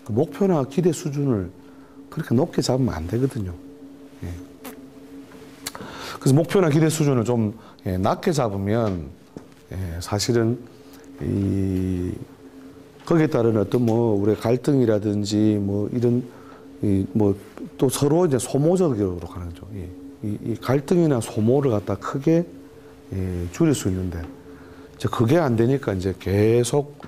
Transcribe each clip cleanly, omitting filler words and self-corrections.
그 목표나 기대 수준을 그렇게 높게 잡으면 안 되거든요. 예. 그래서 목표나 기대 수준을 좀 낮게 잡으면 사실은 거기에 따른 어떤 뭐 우리 갈등이라든지 뭐 이런 뭐 또 서로 이제 소모적으로 가는 거죠. 이 갈등이나 소모를 갖다 크게 줄일 수 있는데 이제 그게 안 되니까 이제 계속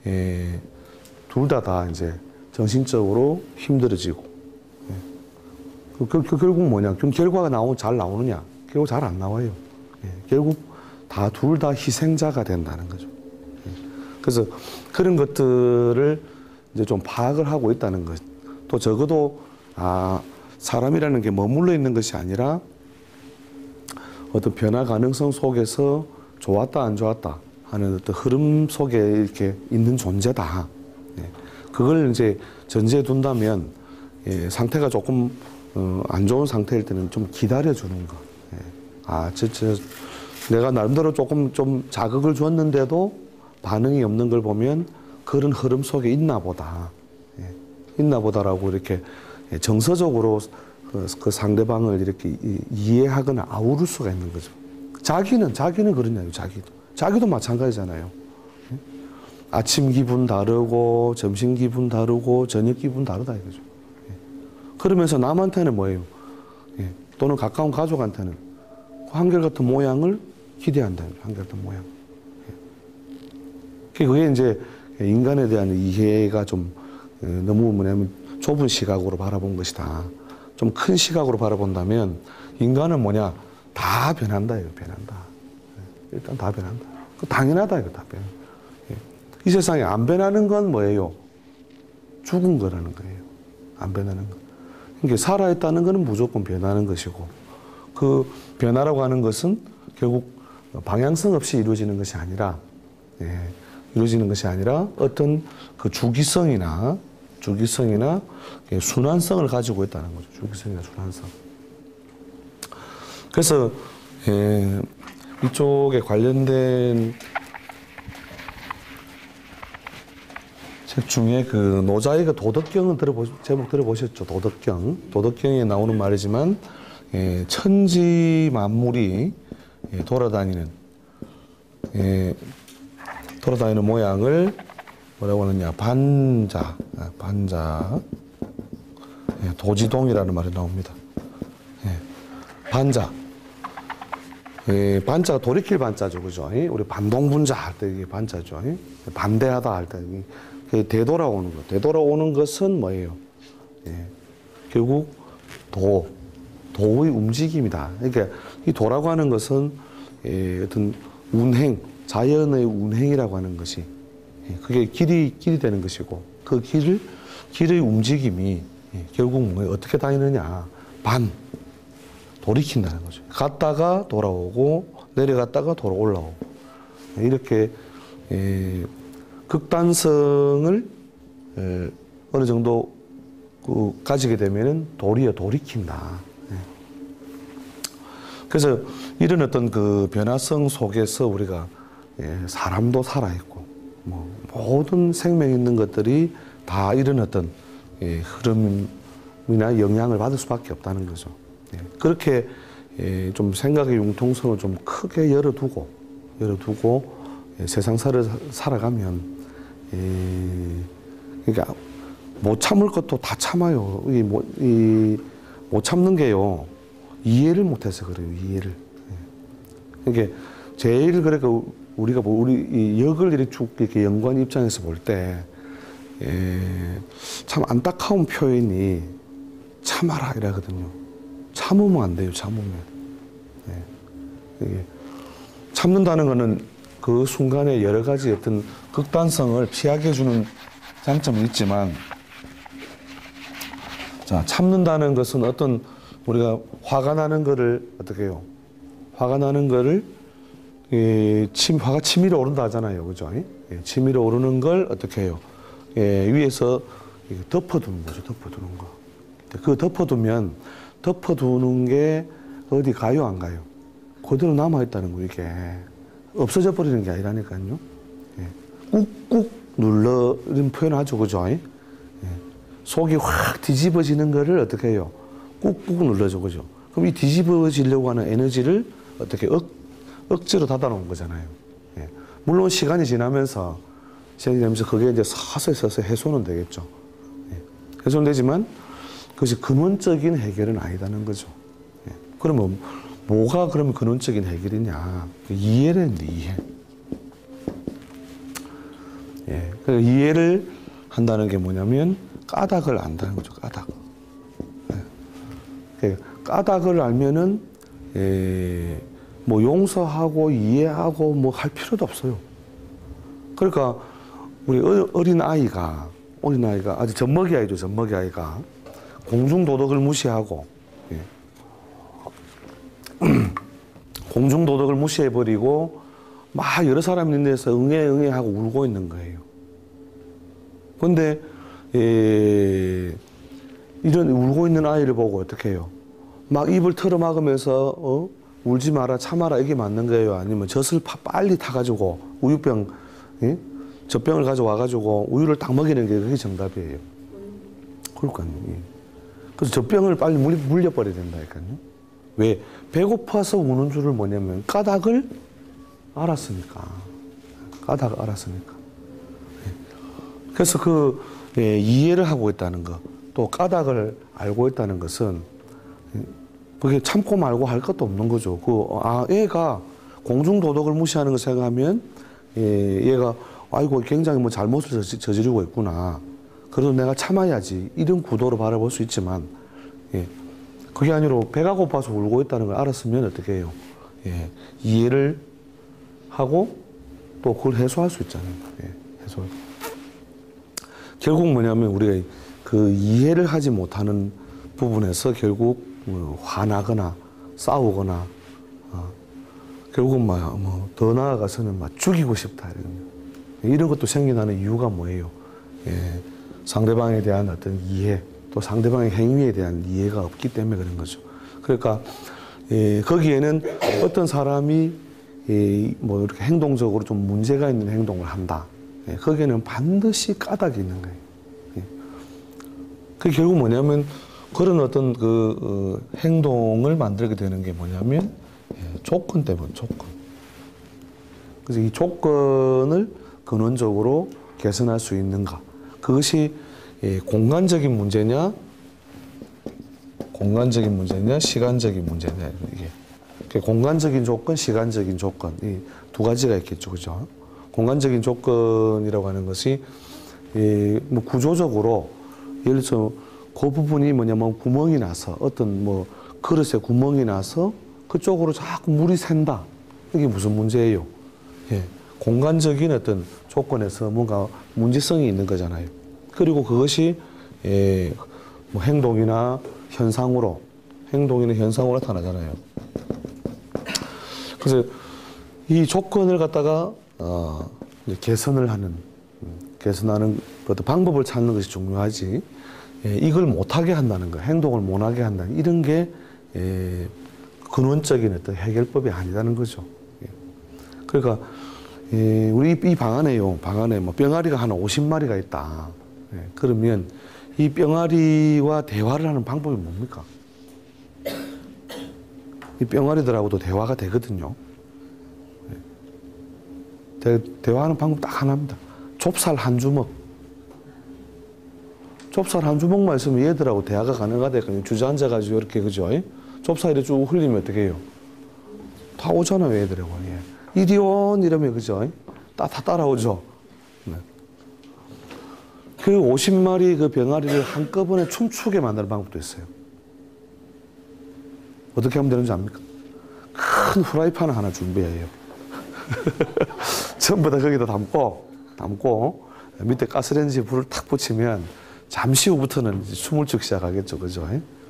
둘 다 이제 정신적으로 힘들어지고 결국 뭐냐? 그럼 결과가 잘 나오느냐? 결국 잘 안 나와요. 결국 둘 다 희생자가 된다는 거죠. 그래서 그런 것들을 이제 좀 파악을 하고 있다는 것. 또 적어도 사람이라는 게 머물러 있는 것이 아니라 어떤 변화 가능성 속에서 좋았다 안 좋았다 하는 어떤 흐름 속에 이렇게 있는 존재다. 그걸 이제 전제에 둔다면 상태가 조금 안 좋은 상태일 때는 좀 기다려주는 거. 내가 나름대로 조금 좀 자극을 줬는데도 반응이 없는 걸 보면 그런 흐름 속에 있나 보다. 있나 보다라고 이렇게 정서적으로 그 상대방을 이렇게 이해하거나 아우를 수가 있는 거죠. 자기는 그러냐요, 자기도 마찬가지잖아요. 아침 기분 다르고, 점심 기분 다르고, 저녁 기분 다르다 이거죠. 그러면서 남한테는 뭐예요? 또는 가까운 가족한테는 한결같은 모양을 기대한다. 한결같은 모양. 그게 이제 인간에 대한 이해가 좀 너무 뭐냐면 좁은 시각으로 바라본 것이다. 좀 큰 시각으로 바라본다면 인간은 뭐냐? 다 변한다. 변한다. 일단 다 변한다. 당연하다. 이거 다 변한다. 이 세상에 안 변하는 건 뭐예요? 죽은 거라는 거예요. 안 변하는 거. 그러니까 살아있다는 것은 무조건 변하는 것이고 그 변화라고 하는 것은 결국 방향성 없이 이루어지는 것이 아니라 어떤 그 주기성이나 순환성을 가지고 있다는 거죠. 주기성이나 순환성. 그래서 이쪽에 관련된 책 중에 그 노자이가 도덕경은 제목 들어보셨죠? 도덕경에 나오는 말이지만 천지 만물이 돌아다니는 모양을 뭐라고 하느냐? 반자, 도지동이라는 말이 나옵니다. 반자. 반자가 돌이킬 반자죠, 그죠? 우리 반동분자 할 때 이게 반자죠. 반대하다 할 때. 되돌아오는 것. 되돌아오는 것은 뭐예요? 결국 도의 움직임이다. 그러니까 이 도라고 하는 것은 어떤 운행, 자연의 운행이라고 하는 것이 그게 길이 되는 것이고 그 길의 움직임이 결국 뭐예요? 어떻게 다니느냐? 돌이킨다는 거죠. 갔다가 돌아오고 내려갔다가 올라오고 이렇게 극단성을 어느 정도 가지게 되면은 돌이킨다. 그래서 이런 어떤 그 변화성 속에서 우리가 사람도 살아있고 뭐 모든 생명 있는 것들이 다 이런 어떤 흐름이나 영향을 받을 수밖에 없다는 거죠. 그렇게 좀 생각의 융통성을 좀 크게 열어두고 세상사를 살아가면 그러니까 못 참을 것도 다 참아요. 못 참는 게요. 이해를 못해서 그래요. 이해를. 그러니까 제일 그러니까 우리가 우리 이 역을 이렇게 연구한 입장에서 볼 때 참 안타까운 표현이 참아라 이라거든요. 참으면 안 돼요. 참으면. 참는다는 거는 그 순간에 여러 가지 어떤 극단성을 피하게 해주는 장점이 있지만, 자, 참는다는 것은 어떤 우리가 화가 나는 거를 어떻게 해요? 화가 나는 거를 화가 치밀어 오른다 하잖아요. 그죠? 치밀어 오르는 걸 어떻게 해요? 위에서 덮어두는 거죠. 덮어두는 거. 그 덮어두는 게 어디 가요? 안 가요? 그대로 남아있다는 거, 이게. 없어져 버리는 게 아니라니까요. 꾹꾹 눌러, 이런 표현 하죠. 그죠? 속이 확 뒤집어지는 거를 어떻게 해요? 꾹꾹 눌러줘, 그죠? 그럼 이 뒤집어지려고 하는 에너지를 어떻게 억지로 닫아놓은 거잖아요. 예. 물론 시간이 지나면서 그게 이제 서서히 해소는 되겠죠. 예. 해소는 되지만 그것이 근원적인 해결은 아니다는 거죠. 예. 그러면 뭐가 그러면 근원적인 해결이냐? 이해라는데, 이해. 예. 그 이해를 한다는 게 뭐냐면 까닭을 안다는 거죠. 까닭. 예. 까닭을 알면은 뭐 용서하고 이해하고 뭐 할 필요도 없어요. 그러니까 우리 어린 아이가 아주 젖먹이 아이죠. 젖먹이 아이가 공중 도덕을 무시하고 공중 도덕을 무시해버리고 막 여러 사람 있는 데서 응애 하고 울고 있는 거예요. 그런데 이런 울고 있는 아이를 보고 어떻게 해요? 막 입을 털어막으면서 울지 마라, 참아라, 이게 맞는 거예요? 아니면 젖을 빨리 타가지고 우유병, 젖병을 가져와가지고 우유를 딱 먹이는 게 그게 정답이에요. 그러니까요. 예. 그래서 젖병을 빨리 물려버려야 된다니까요. 왜? 배고파서 우는 줄을 뭐냐면 까닭을 알았으니까. 까닭을 알았으니까. 예. 그래서 이해를 하고 있다는 것, 또 까닭을 알고 있다는 것은 그게 참고 말고 할 것도 없는 거죠. 얘가 공중도덕을 무시하는 걸 생각하면, 얘가, 아이고, 굉장히 뭐 잘못을 저지르고 있구나. 그래도 내가 참아야지. 이런 구도로 바라볼 수 있지만, 그게 아니라 배가 고파서 울고 있다는 걸 알았으면 어떻게 해요? 이해를 하고 또 그걸 해소할 수 있잖아요. 해소. 결국 뭐냐면 우리가 그 이해를 하지 못하는 부분에서 결국 화나거나 싸우거나 결국은 더 나아가서는 죽이고 싶다 이런 것도 생겨나는 이유가 뭐예요? 상대방에 대한 어떤 이해, 또 상대방의 행위에 대한 이해가 없기 때문에 그런 거죠. 그러니까 거기에는 어떤 사람이 뭐 이렇게 행동적으로 좀 문제가 있는 행동을 한다. 거기에는 반드시 까닭이 있는 거예요. 그게 결국 뭐냐면 그런 어떤 행동을 만들게 되는 게 뭐냐면 조건 때문에 조건. 그래서 이 조건을 근원적으로 개선할 수 있는가? 그것이 공간적인 문제냐, 시간적인 문제냐 이게 공간적인 조건, 시간적인 조건 이 두 가지가 있겠죠, 그죠? 공간적인 조건이라고 하는 것이 뭐 구조적으로 예를 들어서 그 부분이 뭐냐면 구멍이 나서 어떤 뭐 그릇에 구멍이 나서 그쪽으로 자꾸 물이 샌다. 이게 무슨 문제예요? 공간적인 어떤 조건에서 뭔가 문제성이 있는 거잖아요. 그리고 그것이 뭐 행동이나 현상으로 나타나잖아요. 그래서 이 조건을 갖다가 이제 개선하는 어떤 방법을 찾는 것이 중요하지. 이걸 못하게 한다는 거, 행동을 못하게 한다는 이런 게 근원적인 어떤 해결법이 아니라는 거죠. 그러니까 우리 이 방 안에 뭐 병아리가 한 50마리가 있다. 그러면 이 병아리와 대화를 하는 방법이 뭡니까? 이 병아리들하고도 대화가 되거든요. 대화하는 방법 딱 하나입니다. 좁쌀 한 주먹만 있으면 얘들하고 대화가 가능하다니까요. 주저앉아가지고 이렇게, 그죠? 좁쌀이 쭉 흘리면 어떻게 해요? 다 오잖아요, 얘들하고. 이리온 이러면, 그죠? 다 따라오죠. 네. 그 50마리 그 병아리를 한꺼번에 춤추게 만드는 방법도 있어요. 어떻게 하면 되는지 압니까? 큰 후라이팬을 하나 준비해요. 전부 다 거기다 담고 밑에 가스레인지에 불을 탁 붙이면 잠시 후부터는 이제 춤을 추기 시작하겠죠. 그죠?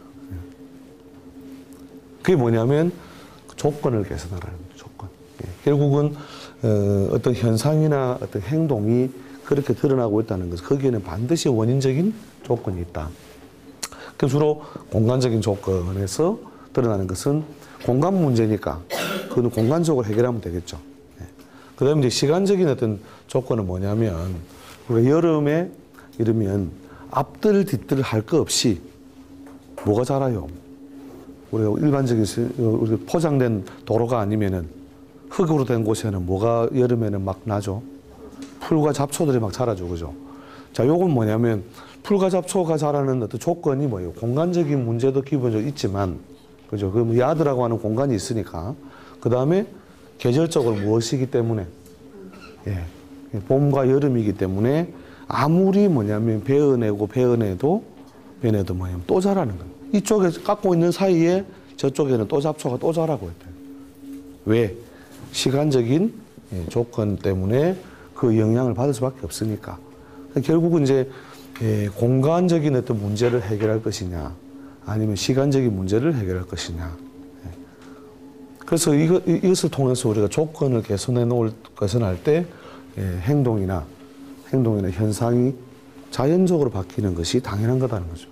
그게 뭐냐면 조건을 개선하라는 거죠. 조건. 결국은 어떤 현상이나 어떤 행동이 그렇게 드러나고 있다는 것, 거기에는 반드시 원인적인 조건이 있다. 그 주로 공간적인 조건에서 드러나는 것은 공간 문제니까 그건 공간적으로 해결하면 되겠죠. 그 다음에 이제 시간적인 어떤 조건은 뭐냐면, 우리가 여름에 이러면 앞들 뒤들 할 거 없이 뭐가 자라요? 우리가 일반적인 우리가 포장된 도로가 아니면은 흙으로 된 곳에는 뭐가 여름에는 막 나죠? 풀과 잡초들이 막 자라죠, 그죠? 자, 요건 뭐냐면 풀과 잡초가 자라는 어떤 조건이 뭐예요? 공간적인 문제도 기본적으로 있지만, 그죠? 그 야드라고 하는 공간이 있으니까. 그 다음에 계절적으로 무엇이기 때문에, 예, 봄과 여름이기 때문에 아무리 뭐냐면 베어내도 뭐냐면 또 자라는 거예요. 이쪽에 깎고 있는 사이에 저쪽에는 또 잡초가 또 자라고 있대요. 왜? 시간적인 조건 때문에 그 영향을 받을 수밖에 없으니까. 결국은 이제 공간적인 어떤 문제를 해결할 것이냐, 아니면 시간적인 문제를 해결할 것이냐. 그래서 이것을 통해서 우리가 조건을 개선할 때 행동이나 현상이 자연적으로 바뀌는 것이 당연한 거다는 거죠.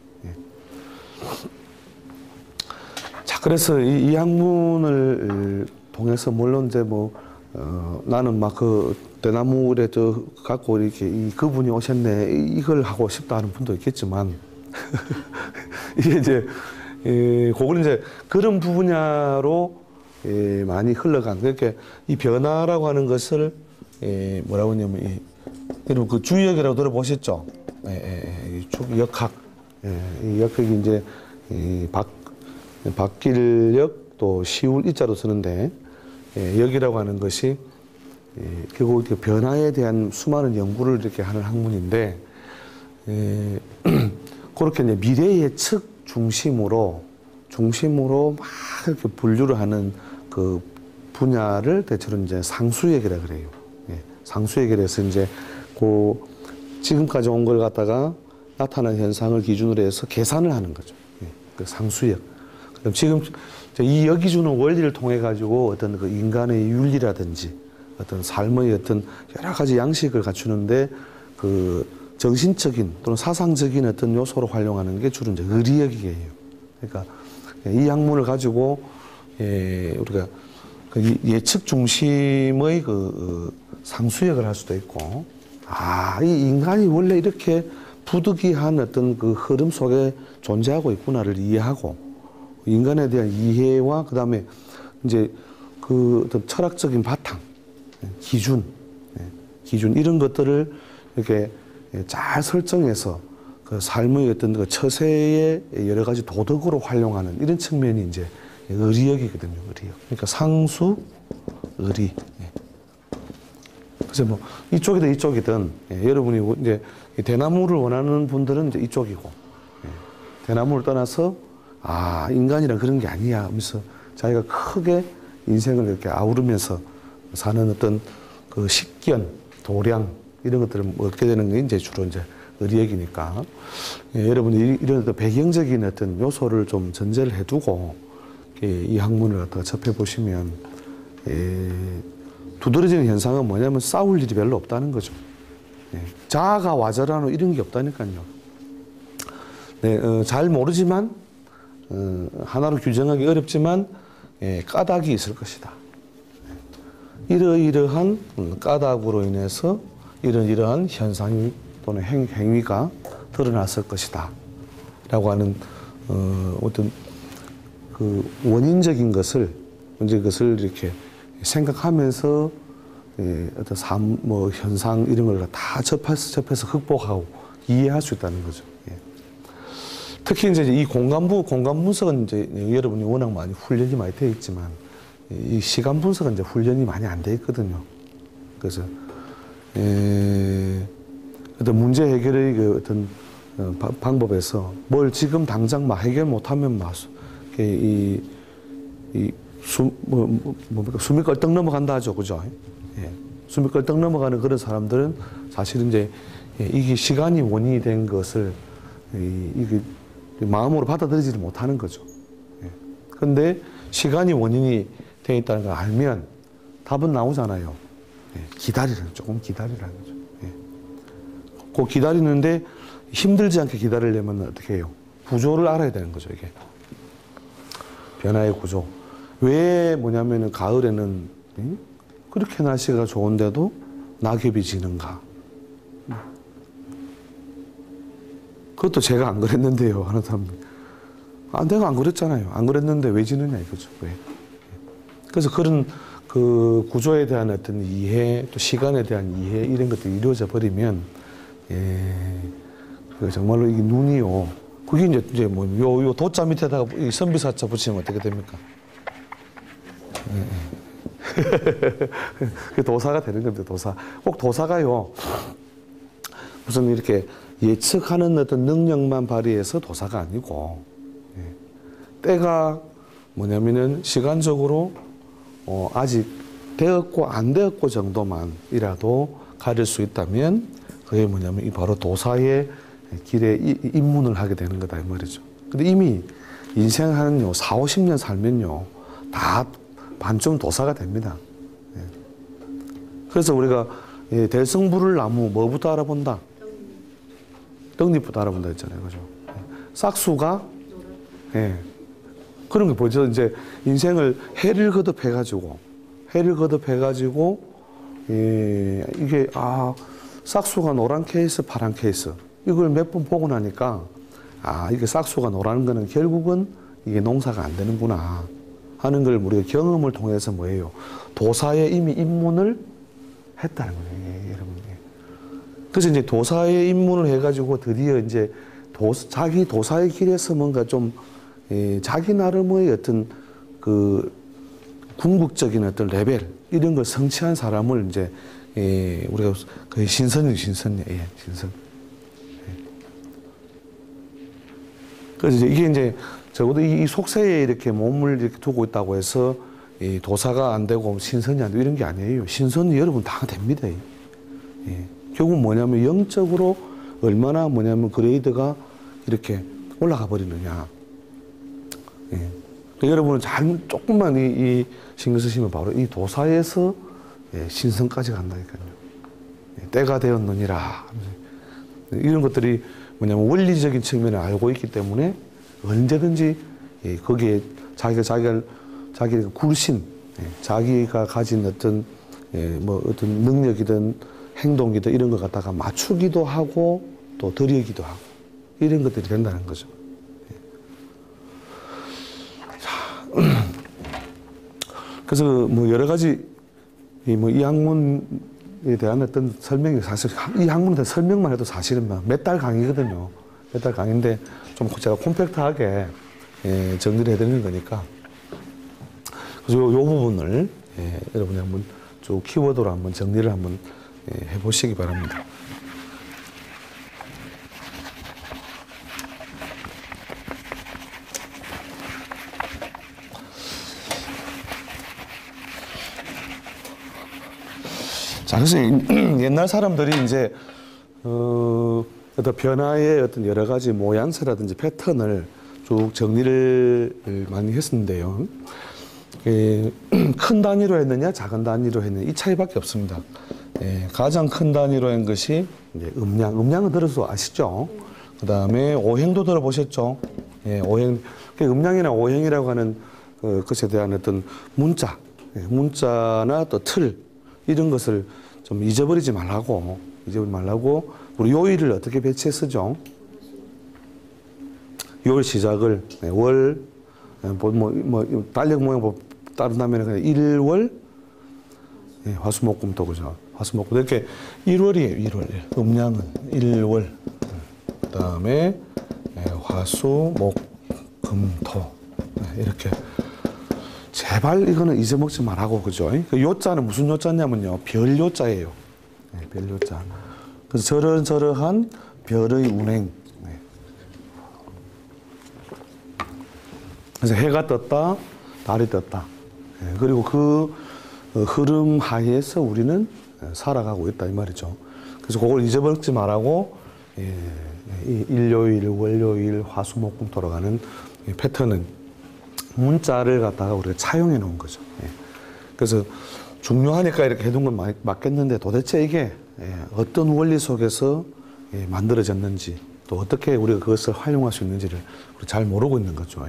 자, 그래서 이 학문을 통해서 물론 이제 나는 막 그 대나무에 갖고 이렇게 그분이 오셨네 이걸 하고 싶다 하는 분도 있겠지만 이게 이제 그거는 이제 그런 분야로 많이 흘러간 그렇게 이 변화라고 하는 것을 뭐라고 하냐면 여러분 그 주역이라고 들어보셨죠? 역학 이 역학이 이제 바뀔역 또 시울 이자로 쓰는데 역이라고 하는 것이 결국 변화에 대한 수많은 연구를 이렇게 하는 학문인데 그렇게 이제 미래 예측 중심으로 막 이렇게 분류를 하는 그 분야를 대체로 이제 상수역이라 그래요. 상수역이라서 이제 그 지금까지 온 걸 갖다가 나타난 현상을 기준으로 해서 계산을 하는 거죠. 그 상수역. 그럼 지금 이 역이 주는 원리를 통해 가지고 어떤 그 인간의 윤리라든지 어떤 삶의 어떤 여러 가지 양식을 갖추는데 그 정신적인 또는 사상적인 어떤 요소로 활용하는 게 주로 이제 의리역이에요. 그러니까 이 학문을 가지고 우리가 그 예측 중심의 그 상수역을 할 수도 있고, 이 인간이 원래 이렇게 부득이한 어떤 그 흐름 속에 존재하고 있구나를 이해하고, 인간에 대한 이해와 그 다음에 이제 그 어떤 철학적인 바탕, 기준 이런 것들을 이렇게 잘 설정해서 그 삶의 어떤 그 처세의 여러 가지 도덕으로 활용하는 이런 측면이 이제 의리역이거든요, 의리역. 그러니까 상수, 의리. 그래서 이쪽이든 이쪽이든 여러분이 이제 대나무를 원하는 분들은 이제 이쪽이고, 대나무를 떠나서 인간이란 그런 게 아니야 하면서 자기가 크게 인생을 이렇게 아우르면서 사는 어떤 그 식견, 도량 이런 것들을 얻게 되는 게 이제 주로 이제 의리역이니까 여러분이 이런 어떤 배경적인 어떤 요소를 좀 전제를 해두고 이 학문을 갖다가 접해 보시면 두드러지는 현상은 뭐냐면 싸울 일이 별로 없다는 거죠. 자아가 와저라노 이런 게 없다니까요. 잘 모르지만 하나로 규정하기 어렵지만 까닭이 있을 것이다. 이러이러한 까닭으로 인해서 이러이러한 현상이 또는 행위가 드러났을 것이다. 라고 하는 어떤 그 원인적인 것을 이렇게 생각하면서 어떤 현상 이런 걸 다 접해서 극복하고 이해할 수 있다는 거죠. 특히 이제 이 공간 분석은 이제 여러분이 워낙 많이 훈련이 많이 되어 있지만 이 시간 분석은 이제 훈련이 많이 안 돼 있거든요. 그래서 어떤 문제 해결의 그 어떤 방법에서 뭘 지금 당장 막 해결 못하면 막 숨이 껄떡 넘어간다 하죠, 그죠? 숨이 껄떡 넘어가는 그런 사람들은 사실 이제 이게 시간이 원인이 된 것을 이게 마음으로 받아들이지 못하는 거죠. 그런데 시간이 원인이 되어 있다는 걸 알면 답은 나오잖아요. 조금 기다리라는 거죠. 그 기다리는데 힘들지 않게 기다리려면 어떻게 해요? 구조를 알아야 되는 거죠, 이게. 변화의 구조. 왜 뭐냐면은 가을에는 그렇게 날씨가 좋은데도 낙엽이 지는가? 그것도 제가 안 그랬는데요. 하는 사람이. 내가 안 그랬잖아요. 안 그랬는데 왜 지느냐 이거죠. 왜? 그래서 그런 그 구조에 대한 어떤 이해, 또 시간에 대한 이해 이런 것들이 이루어져 버리면 정말로 이게 눈이요. 그게 이제 뭐 요 도자 밑에다가 이 선비사자 붙이면 어떻게 됩니까? 그 도사가 되는 겁니다. 도사. 꼭 도사가요. 무슨 이렇게 예측하는 어떤 능력만 발휘해서 도사가 아니고 때가 뭐냐면은 시간적으로 아직 되었고 안 되었고 정도만이라도 가릴 수 있다면 그게 뭐냐면 이 바로 도사의 길에 입문을 하게 되는 거다 이 말이죠. 근데 이미 인생 한 4, 50년 살면요 다 반쯤 도사가 됩니다. 그래서 우리가 대성부를 나무 뭐부터 알아본다? 떡잎부터 알아본다 했잖아요. 그죠? 싹수가 그런 게 뭐죠? 이제 인생을 해를 거듭해가지고 이게 싹수가 노란 케이스, 파란 케이스 이걸 몇 번 보고 나니까 이게 싹수가 노란 거는 결국은 이게 농사가 안 되는구나 하는 걸 우리가 경험을 통해서 뭐예요? 도사에 이미 입문을 했다는 거예요, 여러분. 그래서 이제 도사에 입문을 해가지고 드디어 이제 자기 도사의 길에서 뭔가 좀 자기 나름의 어떤 그 궁극적인 어떤 레벨 이런 걸 성취한 사람을 이제 우리가 거의 신선이에요, 신선. 그래서 이게 이제 적어도 이 속세에 이렇게 몸을 이렇게 두고 있다고 해서 이 도사가 안 되고 신선이 안 되고 이런 게 아니에요. 신선이 여러분 다 됩니다. 결국 뭐냐면 영적으로 얼마나 뭐냐면 그레이드가 이렇게 올라가 버리느냐. 여러분은 조금만 이 신경 쓰시면 바로 이 도사에서 신선까지 간다니까요. 때가 되었느니라. 이런 것들이 뭐냐면 원리적인 측면을 알고 있기 때문에 언제든지 거기에 자기가 굴신, 자기가 가진 어떤 뭐 어떤 능력이든 행동이든 이런 걸 갖다가 맞추기도 하고 또 드리기도 하고 이런 것들이 된다는 거죠. 그래서 뭐 여러 가지 이 학문에 대한 어떤 설명이 사실 이 학문에 대한 설명만 해도 사실은 몇 달 강의거든요. 몇 달 강의인데 좀 제가 콤팩트하게 정리를 해드리는 거니까 그래서 요 부분을 여러분이 한번 쭉 키워드로 한번 정리를 한번 해보시기 바랍니다. 자, 그래서 옛날 사람들이 이제 어떤 변화의 어떤 여러 가지 모양새라든지 패턴을 쭉 정리를 많이 했었는데요. 큰 단위로 했느냐, 작은 단위로 했느냐 이 차이밖에 없습니다. 가장 큰 단위로 한 것이 이제 음량은 들어서 아시죠? 그 다음에 오행도 들어보셨죠? 오행, 음량이나 오행이라고 하는 것에 대한 어떤 문자나 또 틀 이런 것을 좀 잊어버리지 말라고 우리 요일을 어떻게 배치해 쓰죠? 요일 시작을 월, 달력 모양 따른다면 그냥 일월, 화수목금토 그죠? 화수목금 이렇게 1월이에요. 1월 음량은 1월. 그다음에 화수목금토 이렇게. 제발 이거는 잊어먹지 말라고 그죠? 그 요자는 무슨 요자냐면요 별 요자예요. 별 요자. 그래서 저러한 별의 운행. 그래서 해가 떴다, 달이 떴다. 그리고 그 흐름 하에서 우리는 살아가고 있다 이 말이죠. 그래서 그걸 잊어먹지 말라고 일요일, 월요일, 화수목금 돌아가는 패턴은 문자를 갖다가 우리가 차용해 놓은 거죠. 그래서 중요하니까 이렇게 해둔 건 맞겠는데 도대체 이게 어떤 원리 속에서 만들어졌는지 또 어떻게 우리가 그것을 활용할 수 있는지를 잘 모르고 있는 거죠.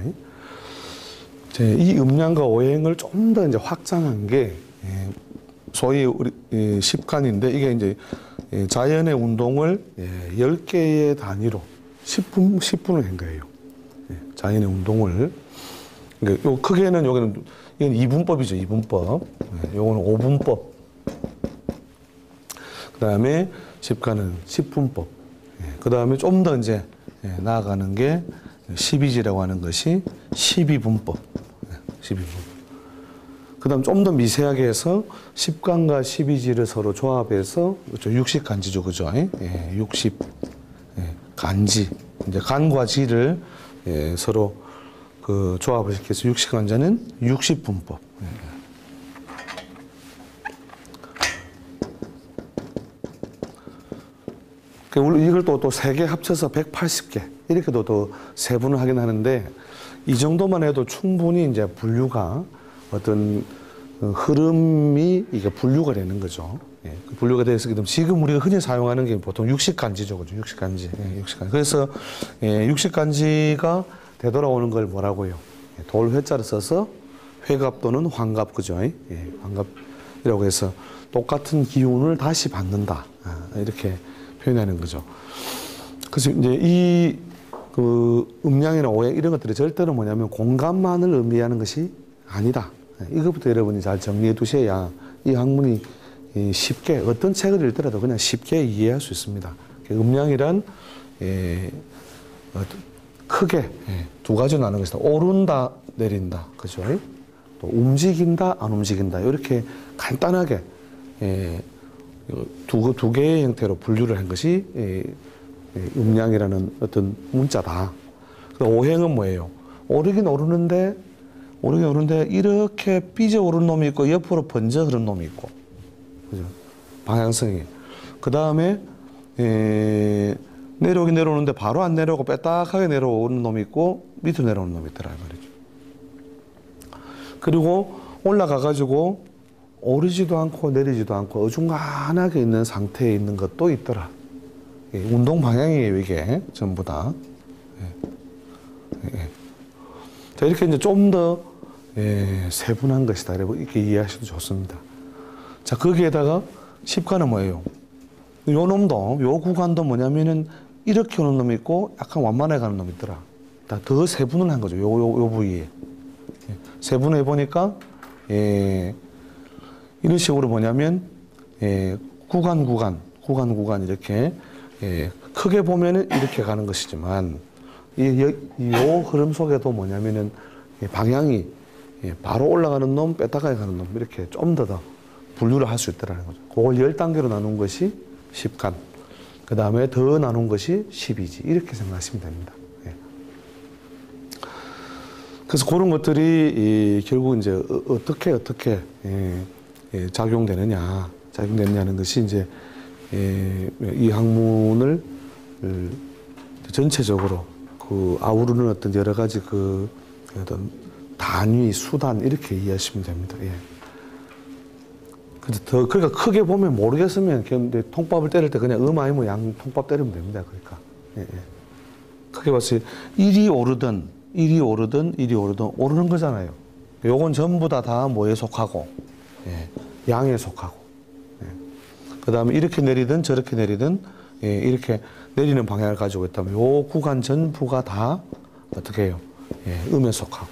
이 음량과 오행을 좀 더 이제 확장한 게 소위 우리 십간인데 이게 이제 자연의 운동을 10개의 단위로 10분을 한 거예요. 예, 자연의 운동을. 그러니까 요 크게는 여기는 이건 2분법이죠. 2분법. 예, 요거는 5분법. 그다음에 집가는 10분법. 예, 그다음에 좀 더 이제 나아가는 게 12지라고 하는 것이 12분법. 예, 12분법. 그다음 좀 더 미세하게 해서 10간과 12지를 서로 조합해서 그렇죠. 60간지죠. 그죠? 예, 60 간지. 이제 간과 지를 서로 그 조합을 시켜서 60간자는 60분법. 이걸 또 세 개 합쳐서 180개 이렇게도 또 세분을 하긴 하는데 이 정도만 해도 충분히 이제 분류가 어떤 흐름이 이게 분류가 되는 거죠. 예, 그 분류가 돼서 지금 우리가 흔히 사용하는 게 보통 60간지죠, 그죠? 60간지, 예, 60간지. 그래서 60간지가 되돌아오는 걸 뭐라고요? 예, 돌 회자를 써서 회갑 또는 환갑, 그죠? 예, 환갑이라고 해서 똑같은 기운을 다시 받는다, 이렇게 표현하는 거죠. 그래서 이제 그 음양이나 오행 이런 것들이 절대로 뭐냐면 공간만을 의미하는 것이 아니다. 이것부터 여러분이 잘 정리해 두셔야 이 학문이 쉽게 어떤 책을 읽더라도 그냥 쉽게 이해할 수 있습니다. 음양이란 크게 두 가지로 나누는 것이다. 오른다, 내린다, 그죠? 또 움직인다, 안 움직인다. 이렇게 간단하게 두 개의 형태로 분류를 한 것이 음양이라는 어떤 문자다. 오행은 뭐예요? 오르긴 오르는데 이렇게 삐져 오른 놈이 있고 옆으로 번져 흐른 놈이 있고, 그죠? 방향성이. 그 다음에 내려오긴 내려오는데 바로 안 내려오고 빼딱하게 내려오는 놈이 있고 밑으로 내려오는 놈이 있더라 말이죠. 그리고 올라가가지고 오르지도 않고 내리지도 않고 어중간하게 있는 상태에 있는 것도 있더라. 운동 방향이에요, 이게 전부 다. 자, 이렇게 이제 좀 더 세분한 것이다. 이렇게 이해하셔도 좋습니다. 자, 거기에다가 10간은 뭐예요? 요 놈도, 요 구간도 뭐냐면은 이렇게 오는 놈이 있고 약간 완만하게 가는 놈이 있더라. 더 세분을 한 거죠. 요 부위에. 세분해 보니까, 이런 식으로 뭐냐면, 구간 이렇게, 크게 보면은 이렇게 가는 것이지만, 요 흐름 속에도 뭐냐면은, 방향이 바로 올라가는 놈, 뺐다가 가는 놈, 이렇게 좀 더 분류를 할 수 있다는 거죠. 그걸 10단계로 나눈 것이 10간. 그 다음에 더 나눈 것이 12지. 이렇게 생각하시면 됩니다. 그래서 그런 것들이 결국 이제 어떻게 작용되느냐는 것이 이제 이 학문을 전체적으로 그 아우르는 어떤 여러 가지 그 어떤 단위, 수단 이렇게 이해하시면 됩니다. 그러니까 크게 보면 모르겠으면 통밥을 때릴 때 그냥 아니면 양 통밥 때리면 됩니다. 그러니까 크게 봤을 때 이리 오르든 오르는 거잖아요. 요건 전부 다 뭐에 속하고 양에 속하고 그 다음에 이렇게 내리든 저렇게 내리든 이렇게 내리는 방향을 가지고 있다면 요 구간 전부가 다 어떻게 해요? 음에 속하고.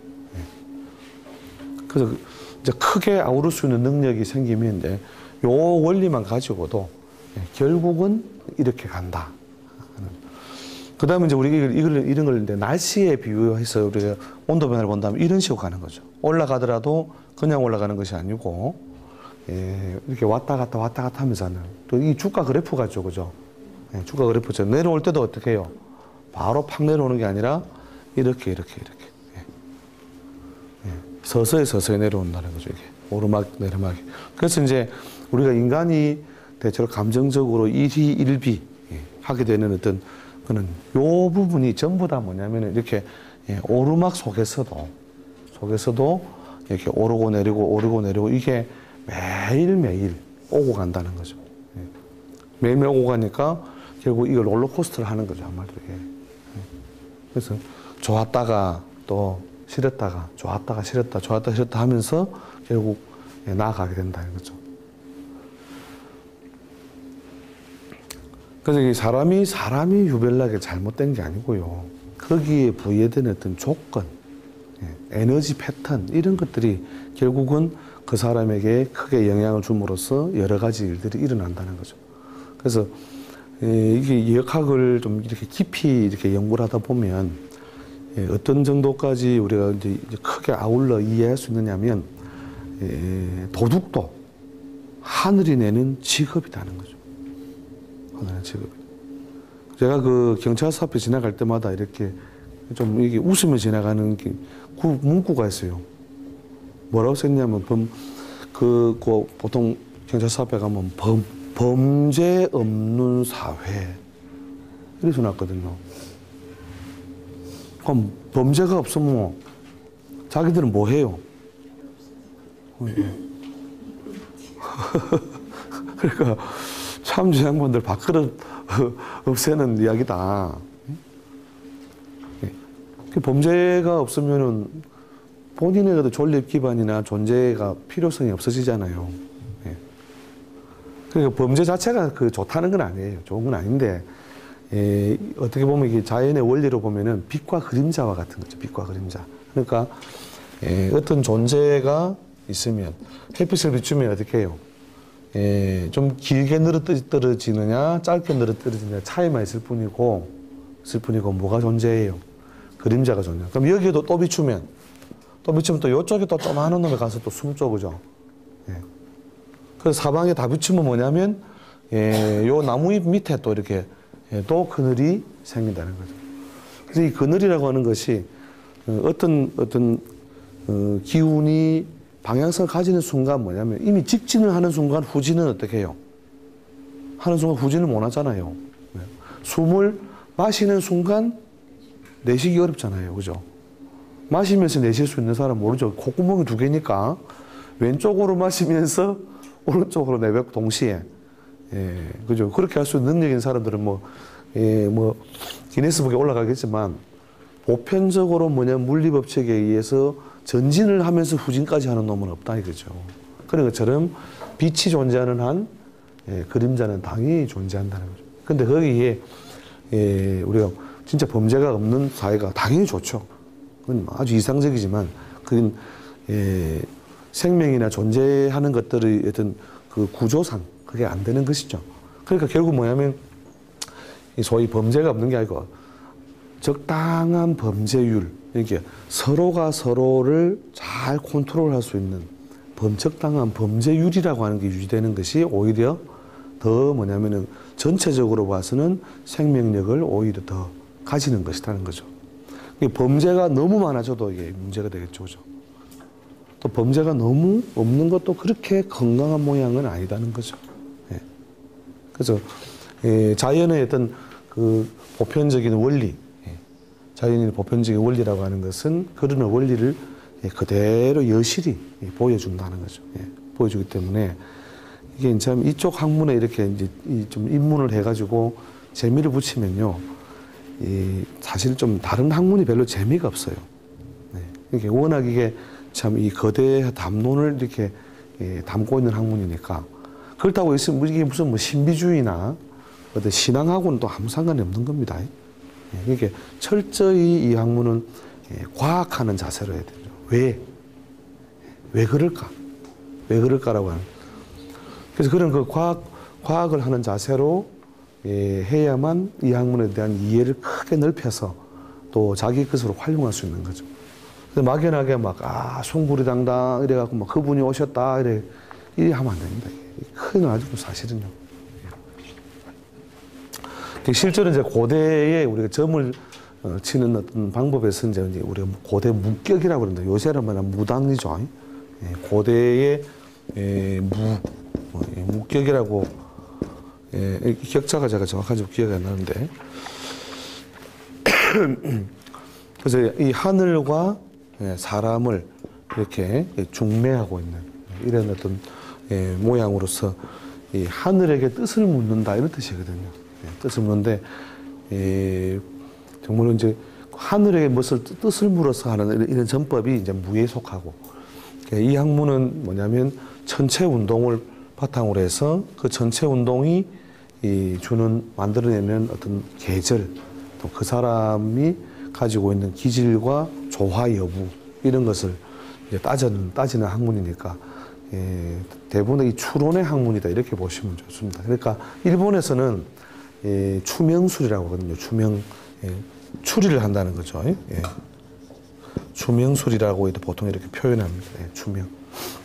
그래서 이제 크게 아우를 수 있는 능력이 생기면 이제 요 원리만 가지고도 결국은 이렇게 간다. 그 다음에 이제 우리가 이런 걸 이제 날씨에 비유해서 우리가 온도 변화를 본다면 이런 식으로 가는 거죠. 올라가더라도 그냥 올라가는 것이 아니고, 이렇게 왔다 갔다 하면서 또 이 주가 그래프가죠. 그죠? 주가 그래프죠. 내려올 때도 어떻게 해요? 바로 팍 내려오는 게 아니라 이렇게. 서서히 내려온다는 거죠. 이게 오르막, 내리막. 그래서 이제 우리가 인간이 대체로 감정적으로 일희일비 하게 되는 어떤 그는 요 부분이 전부 다 뭐냐면 이렇게 오르막 속에서도 이렇게 오르고 내리고 이게 매일매일 오고 간다는 거죠. 매일매일 오고 가니까 결국 이걸 롤러코스터를 하는 거죠. 한마디로. 그래서 좋았다가 또 싫었다가 좋았다 싫었다 하면서 결국 나아가게 된다는 거죠. 그래서 이 사람이 유별나게 잘못된 게 아니고요. 거기에 부여된 어떤 조건, 에너지 패턴 이런 것들이 결국은 그 사람에게 크게 영향을 줌으로써 여러 가지 일들이 일어난다는 거죠. 그래서 이게 역학을 좀 이렇게 깊이 이렇게 연구를 하다 보면 어떤 정도까지 우리가 이제 크게 아울러 이해할 수 있느냐면 도둑도 하늘이 내는 직업이라는 거죠. 하늘의 직업. 제가 그 경찰서 앞에 지나갈 때마다 이렇게 좀 이게 웃으며 지나가는 게 문구가 있어요. 뭐라고 썼냐면 보통 경찰서 앞에 가면 범죄 없는 사회 이렇게 써놨거든요. 그럼 범죄가 없으면 자기들은 뭐 해요? 그러니까 참 저 양반들 밥그릇 없애는 이야기다. 범죄가 없으면은 본인에게도 존립 기반이나 존재가 필요성이 없어지잖아요. 그러니까 범죄 자체가 좋다는 건 아니에요. 좋은 건 아닌데, 어떻게 보면 이게 자연의 원리로 보면은 빛과 그림자와 같은 거죠. 빛과 그림자. 그러니까, 어떤 존재가 있으면 햇빛을 비추면 어떻게 해요? 좀 길게 늘어떨어지느냐, 짧게 늘어떨어지느냐 차이만 있을 뿐이고, 뭐가 존재해요? 그림자가 존재. 그럼 여기에도 또 비추면 또 이쪽에 또 조그마한 놈에 가서 또 숨죠, 그죠? 그래서 사방에 다 비추면 뭐냐면, 요 나무잎 밑에 또 이렇게 또 그늘이 생긴다는 거죠. 그래서 이 그늘이라고 하는 것이 어떤 기운이 방향성을 가지는 순간 뭐냐면 이미 직진을 하는 순간 후진은 어떻게 해요? 하는 순간 후진을 못 하잖아요. 숨을 마시는 순간 내쉬기 어렵잖아요. 그죠? 마시면서 내쉴 수 있는 사람 모르죠. 콧구멍이 두 개니까 왼쪽으로 마시면서 오른쪽으로 내뱉고 동시에. 그죠? 그렇게 할 수 있는 능력 있는 사람들은 기네스북에 올라가겠지만 보편적으로 물리법칙에 의해서 전진을 하면서 후진까지 하는 놈은 없다 이거죠. 그런 것처럼 빛이 존재하는 한 그림자는 당연히 존재한다는 거죠. 근데 거기에 우리가 진짜 범죄가 없는 사회가 당연히 좋죠. 그건 아주 이상적이지만 그건 생명이나 존재하는 것들의 어떤 그 구조상 그게 안 되는 것이죠. 그러니까 결국 뭐냐면 소위 범죄가 없는 게 아니고 적당한 범죄율, 이렇게 서로가 서로를 잘 컨트롤할 수 있는 적당한 범죄율이라고 하는 게 유지되는 것이 오히려 더 뭐냐면은 전체적으로 봐서는 생명력을 오히려 더 가지는 것이라는 거죠. 범죄가 너무 많아져도 이게 문제가 되겠죠, 그죠? 또 범죄가 너무 없는 것도 그렇게 건강한 모양은 아니다는 거죠. 그래서 자연의 어떤 그 보편적인 원리, 자연의 보편적인 원리라고 하는 것은 그런 원리를 그대로 여실히 보여준다는 거죠. 보여주기 때문에 이게 참 이쪽 학문에 이렇게 이제 좀 입문을 해가지고 재미를 붙이면요, 사실 좀 다른 학문이 별로 재미가 없어요. 이게 워낙 이게 참 이 거대 담론을 이렇게 담고 있는 학문이니까 그렇다고 있으면 이게 무슨 신비주의나 어떤 신앙하고는 또 아무 상관이 없는 겁니다. 이게 철저히 이 학문은 과학하는 자세로 해야 되죠. 왜 그럴까? 왜 그럴까라고 하는. 그래서 그런 그 과학을 하는 자세로 해야만 이 학문에 대한 이해를 크게 넓혀서 또 자기 것으로 활용할 수 있는 거죠. 막연하게 숭구리당당 이래갖고 그분이 오셨다 이래 하면 안 됩니다. 큰일 나죠, 사실은요. 실제로 이제 고대에 우리가 점을 치는 어떤 방법에서 이제 우리가 고대 무격이라고 그러는데 요새는 무당이죠. 고대의 무격이라고 격자가 제가 정확하게 기억이 안 나는데 그래서 이 하늘과 사람을 이렇게 중매하고 있는 이런 어떤 모양으로서 이 하늘에게 뜻을 묻는다 이런 뜻이거든요. 뜻을 묻는데 정말 이제 하늘에게 뜻을 물어서 하는 이런 전법이 이제 무에 속하고 이 학문은 뭐냐면 전체 운동을 바탕으로 해서 그 전체 운동이 주는 만들어내는 어떤 계절, 또 그 사람이 가지고 있는 기질과 조화 여부 이런 것을 이제 따지는 학문이니까 대부분의 이 추론의 학문이다 이렇게 보시면 좋습니다. 그러니까 일본에서는 추명술이라고 하거든요. 추리를 한다는 거죠. 추명술이라고 보통 이렇게 표현합니다. 추명.